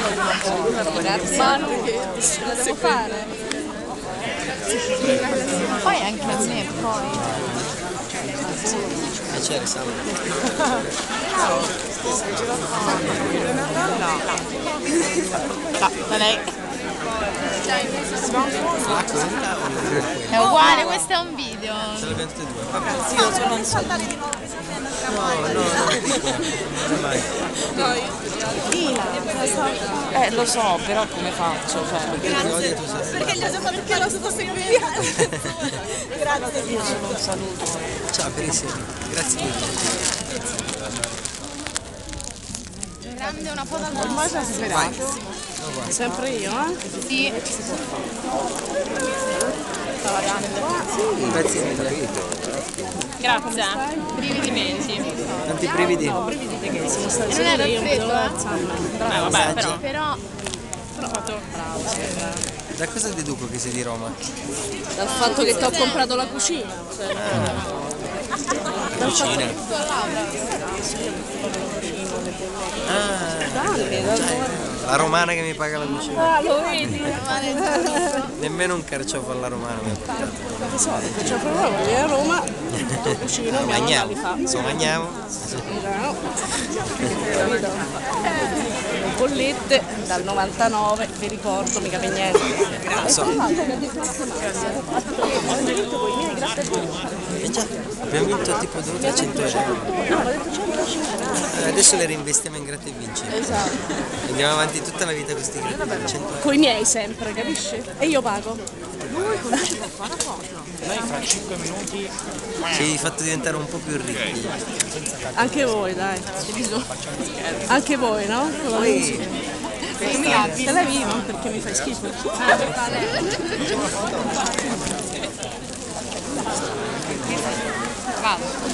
Ma la devo fare. Poi anche a me, poi. Piacere, Samu. No, da lei. È uguale, questo è un video. Ce l'abbiamo tutte e due. Vabbè. Sì, io sono un lo so, però come faccio? Grazie. Perché lo sto seguendo. Grazie. Io sono un saluto. Ciao, carissimo. Grazie mille. Grande una foto al Ormai ci ha superato. Sempre io, eh? Sì. Grazie mille. Grazie. Brividi. Tanti brividi. Brividi che sono E stati non era io freddo, vabbè, però Da cosa deduco che sei di Roma? dal fatto che ti ho comprato la cucina. Cioè, Cucina. La romana che mi paga la cucina. ah, lo vedi? Nemmeno un carciofo alla romana mi ha portato. Di solito, cioè proprio venire a Roma, tutto cucino, mia nonna li fa. Lo mangiamo. Capito? Bollette dal 99, vi ricordo, mica per niente. Abbiamo vinto tipo 200 euro. No, ho detto 150. Adesso le reinvestiamo in gratta e vinci. Esatto. Andiamo avanti tutta la vita con questi gratta e vinci. Con i miei sempre, capisci? E io pago. Noi fra 5 minuti Ci hai fatto diventare un po' più ricchi. Anche voi, dai. Anche voi, no? Con la musica. Te la vivo perché mi fai schifo. vado.